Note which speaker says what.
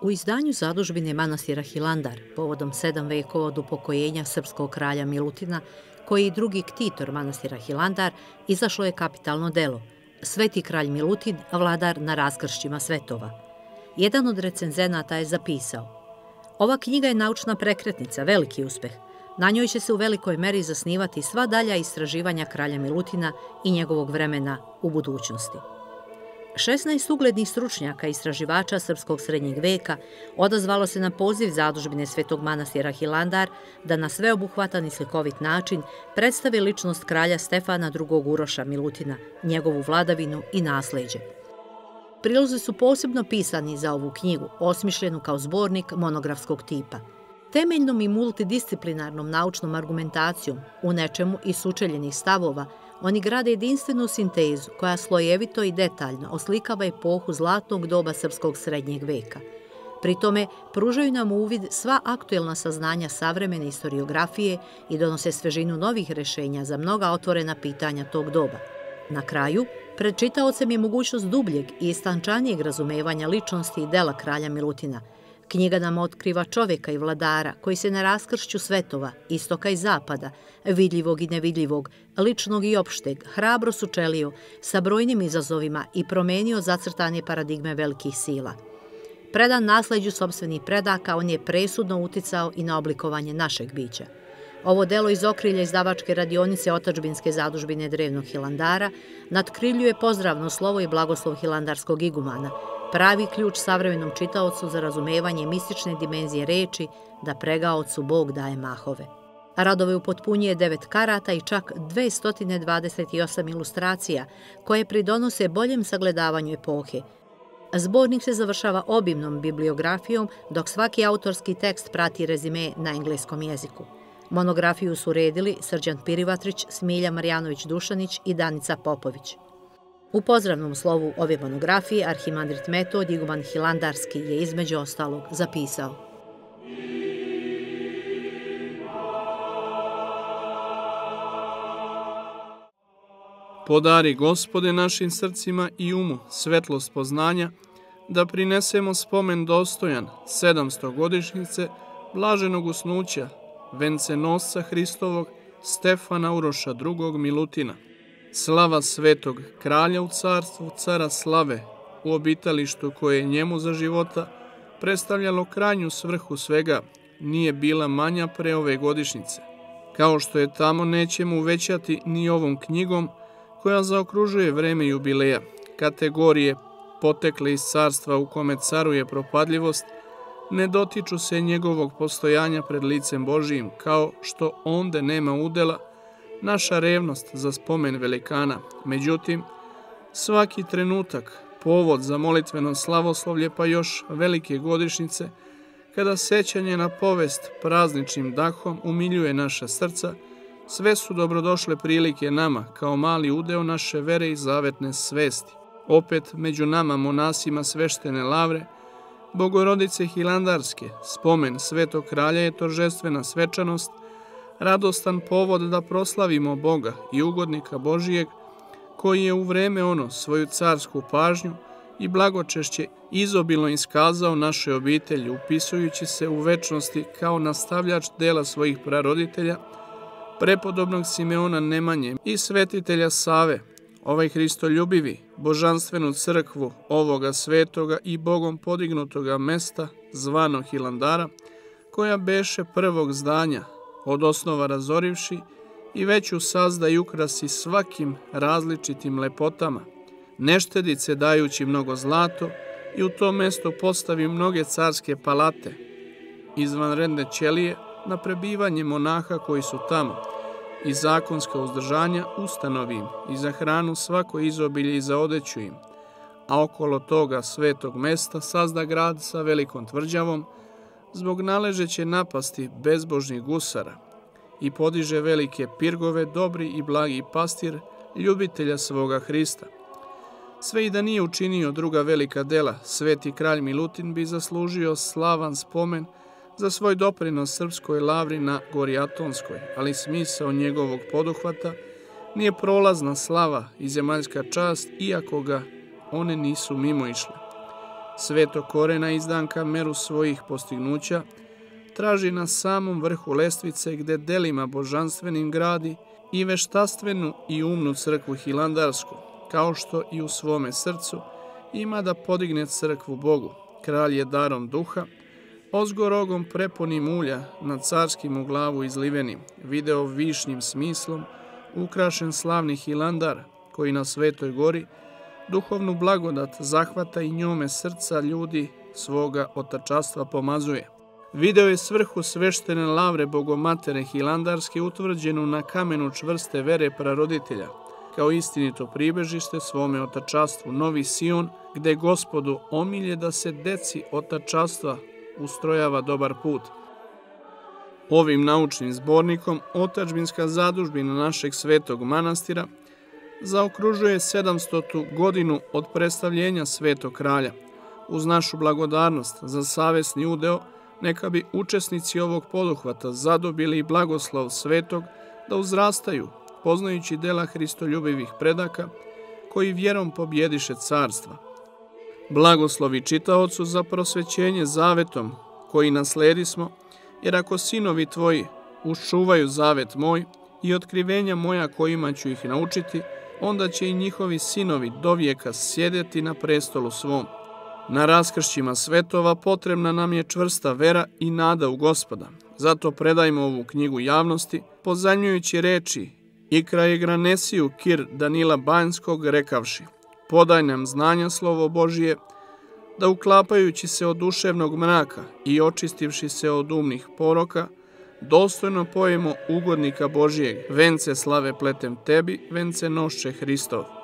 Speaker 1: U izdanju zadužbine manastira Hilandar, povodom 7 vekova od upokojenja srpskog kralja Milutina, koji je drugi ktitor manastira Hilandar, izašlo je kapitalno delo Sveti kralj Milutin, vladar na raskršćima svetova. Jedan od recenzenata je zapisao: ova knjiga je naučna prekretnica, veliki uspeh. Na njoj će se u velikoj meri zasnivati sva dalja istraživanja kralja Milutina i njegovog vremena u budućnosti. 16 uglednih stručnjaka i istraživača srpskog srednjeg veka odazvalo se na poziv zadužbine Svetog manastira Hilandar da na sveobuhvatan i slikovit način predstavi ličnost kralja Stefana II. Uroša Milutina, njegovu vladavinu i nasleđe. Prilozi su posebno pisani za ovu knjigu, osmišljenu kao zbornik monografskog tipa. Temeljnom i multidisciplinarnom naučnom argumentacijom, u nečemu i sučeljenih stavova, oni grade jedinstvenu sintezu koja slojevito i detaljno oslikava epohu zlatnog doba srpskog srednjeg veka. Pri tome pružaju nam uvid sva aktuelna saznanja savremene historiografije i donose svežinu novih rešenja za mnoga otvorena pitanja tog doba. Na kraju, pred čitaocem je mogućnost dubljeg i istančanijeg razumevanja ličnosti i dela kralja Milutina. Knjiga nam otkriva čoveka i vladara koji se na raskršću svetova, istoka i zapada, vidljivog i nevidljivog, ličnog i opšteg, hrabro sučelio sa brojnim izazovima i promenio zacrtane paradigme velikih sila. Predan nasleđu sopstvenih predaka, on je presudno uticao i na oblikovanje našeg bića. Ovo delo iz okrilja izdavačke radionice otadžbinske zadužbine drevnog Hilandara natkriljuje pozdravno slovo i blagoslov hilandarskog igumana, pravi ključ savremenom čitaocu za razumevanje mistične dimenzije reči da pregaocu Bog daje mahove. Radove upotpunjuje 9 karata i čak 228 ilustracija koje pridonose boljem sagledavanju epohe. Zbornik se završava obimnom bibliografijom, dok svaki autorski tekst prati rezime na engleskom jeziku. Monografiju su uredili Srđan Pirivatrić, Smilja Marjanović-Dušanić i Danica Popović. U pozdravnom slovu ove monografije arhimandrit Metod, iguman Hilandarski, je između ostalog zapisao:
Speaker 2: podari, Gospode, našim srcima i umu svetlost poznanja, da prinesemo spomen dostojan 700 godišnjice blaženog usnuća vencenosca Hristovog Stefana Uroša II. Milutina. Slava svetog kralja u carstvu, cara slave, u obitalištu koje je njemu za života predstavljalo krajnju svrhu svega, nije bila manja pre ove godišnjice. Kao što je tamo, nećemo uvećati ni ovom knjigom koja zaokružuje vreme jubileja, kategorije potekle iz carstva u kome caruje propadljivost, ne dotiču se njegovog postojanja pred licem Božijim, kao što onde nema udela naša revnost za spomen velikana. Međutim, svaki trenutak, povod za molitveno slavoslovlje, pa još velike godišnjice, kada sećanje na povest prazničnim dahom umiljuje naša srca, sve su dobrodošle prilike nama, kao mali udeo naše vere i zavetne svesti. Opet među nama, monasima sveštene lavre, Bogorodice Hilandarske, spomen svetog kralja je торжествена svečanost, radostan povod da proslavimo Boga i ugodnika Božijeg, koji je u vreme ono svoju carsku pažnju i blagočešće izobilno iskazao našoj obitelji, upisujući se u večnosti kao nastavljač dela svojih praroditelja, prepodobnog Simeona Nemanje i svetitelja Save. Ovaj Hristoljubivi, božanstvenu crkvu ovoga svetoga i Bogom podignutoga mesta, zvano Hilandara, koja beše prvog zdanja, od osnova razorivši, i veću sazda i ukrasi svakim različitim lepotama, neštedice dajući mnogo zlato, i u to mesto postavi mnoge carske palate, izvanredne ćelije na prebivanje monaha koji su tamo, i zakonska uzdržanja ustanovi im, i za hranu svako izobilje i za odeću im, a okolo toga svetog mesta sazda grad sa velikom tvrđavom, zbog naležeće napasti bezbožnih gusara, i podiže velike pirgove, dobri i blagi pastir, ljubitelja svoga Hrista. Sve i da nije učinio druga velika dela, sveti kralj Milutin bi zaslužio slavan spomen za svoj doprinos srpskoj lavri na gori Atonskoj, ali smisao njegovog poduhvata nije prolazna slava i zemaljska čast, iako ga one nisu mimo išle. Sveto Korena izdanka meru svojih postignuća traži na samom vrhu lestvice gde delima božanstvenim gradi i veštastvenu i umnu crkvu hilandarsku, kao što i u svome srcu ima da podigne crkvu Bogu. Kralj je darom duha, ozgorogom prepunim ulja na carskim u glavu izlivenim, video višnjim smislom, ukrašen slavni hilandar, koji na Svetoj gori duhovnu blagodat zahvata i njome srca ljudi svoga otačastva pomazuje. Video je svrhu sveštene lavre Bogomatere hilandarske utvrđenu na kamenu čvrste vere praroditelja, kao istinito pribežište svome otačastvu Novi Sion, gde Gospodu omilje da se deci otačastva ustrojava dobar put. Ovim naučnim zbornikom otadžbinska zadužbina našeg svetog manastira zaokružuje 700. godinu od predstavljenja Svetog kralja. Uz našu blagodarnost za savesni udeo, neka bi učesnici ovog poduhvata zadobili blagoslov svetog da uzrastaju, poznajući dela hristoljubivih predaka, koji vjerom pobjediše carstva. Blagoslovi čitaocu za prosvećenje zavetom, koji nasledismo, jer ako sinovi tvoji uščuvaju zavet moj i otkrivenja moja kojima ću ih naučiti, onda će i njihovi sinovi dovijeka sjedeti na prestolu svom. Na raskršćima svetova potrebna nam je čvrsta vera i nada u Gospoda. Zato predajmo ovu knjigu javnosti, pozajmljujući reči Ikraje Granesiju Kir Danila Banjskog rekavši: podaj nam znanja slovo Božije, da uklapajući se od duševnog mraka i očistivši se od umnih poroka, dostojno pojemo ugodnika Božijeg, vence slave pletem tebi, vence nošće Hristov.